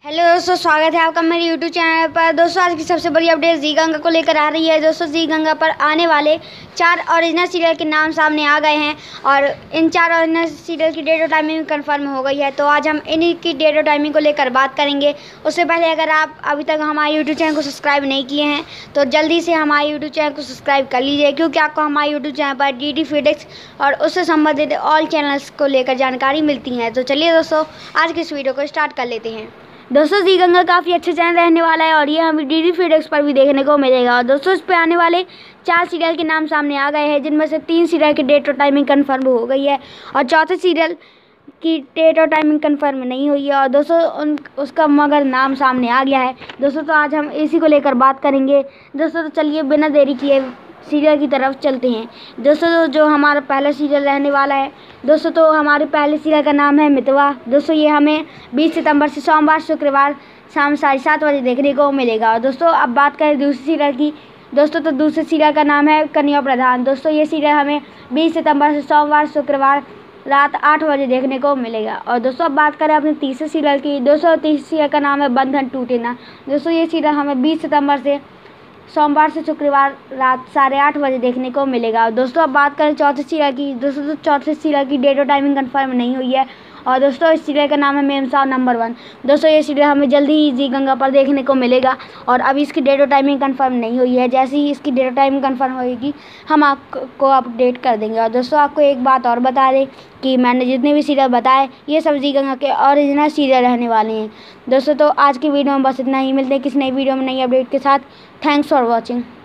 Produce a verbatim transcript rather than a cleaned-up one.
Hello दोस्तों, स्वागत है आपका मेरे यूट्यूब चैनल पर। दोस्तों आज की सबसे बड़ी अपडेट जी गंगा को लेकर आ रही है। दोस्तों जी गंगा पर आने वाले चार ओरिजिनल सीरियल के नाम सामने आ गए हैं और इन चार ओरिजिनल सीरियल की डेट और टाइमिंग कंफर्म हो गई है। तो आज हम इन्हीं की डेट और टाइमिंग को लेकर बात करेंगे। उससे पहले अगर आप अभी तक हमारे यूट्यूब चैनल को सब्सक्राइब नहीं किए हैं तो जल्दी से हमारे यूट्यूब चैनल को सब्सक्राइब कर लीजिए, क्योंकि आपको हमारे यूट्यूब चैनल पर डी डी फीडेक्स और उससे संबंधित ऑल चैनल्स को लेकर जानकारी मिलती है। तो चलिए दोस्तों आज की इस वीडियो को स्टार्ट कर लेते हैं। दोस्तों जी गंगा काफ़ी अच्छा चैनल रहने वाला है और ये हमें डी डी फीडेक्स पर भी देखने को मिलेगा। और दोस्तों इस पर आने वाले चार सीरियल के नाम सामने आ गए हैं, जिनमें से तीन सीरियल की डेट और टाइमिंग कंफर्म हो गई है और चौथे सीरियल की डेट और टाइमिंग कंफर्म नहीं हुई है। और दोस्तों उन उसका मगर नाम सामने आ गया है। दोस्तों तो आज हम इसी को लेकर बात करेंगे। दोस्तों तो चलिए बिना देरी किए सीरियल की तरफ चलते हैं। दोस्तों तो जो हमारा पहला सीरियल रहने वाला है, दोस्तों तो हमारे पहले सीरियल का नाम है मितवा। दोस्तों ये हमें बीस सितंबर से सोमवार शुक्रवार शाम साढ़े सात बजे देखने को मिलेगा। और दोस्तों अब बात करें दूसरी सीरियल की। दोस्तों तो दूसरे सीरियल का नाम है कन्या प्रधान। दोस्तों ये सीरियल हमें बीस सितंबर से सोमवार शुक्रवार रात आठ बजे देखने को मिलेगा। और दोस्तों अब बात करें अपने तीसरे सीरियल की। दोस्तों तीसरे सीरियल का नाम है बंधन टूटे ना। दोस्तों ये सीरियल हमें बीस सितंबर से सोमवार से शुक्रवार रात साढ़े आठ बजे देखने को मिलेगा। और दोस्तों अब बात करें चौथे सीरियल की। दोस्तों तो चौथे सीरियल की डेट और टाइमिंग कंफर्म नहीं हुई है और दोस्तों इस सीरियल का नाम है मेमसाब नंबर वन। दोस्तों ये सीरियल हमें जल्दी ही जी गंगा पर देखने को मिलेगा और अभी इसकी डेट और टाइमिंग कंफर्म नहीं हुई है। जैसे ही इसकी डेट और टाइमिंग कंफर्म होगी हम आपको अपडेट कर देंगे। और दोस्तों आपको एक बात और बता दें कि मैंने जितने भी सीरियल बताए ये सब जी गंगा के ओरिजिनल सीरियल रहने वाले हैं। दोस्तों तो आज की वीडियो में बस इतना ही। मिलते हैं किसी नई वीडियो में नई अपडेट के साथ। Thanks for watching.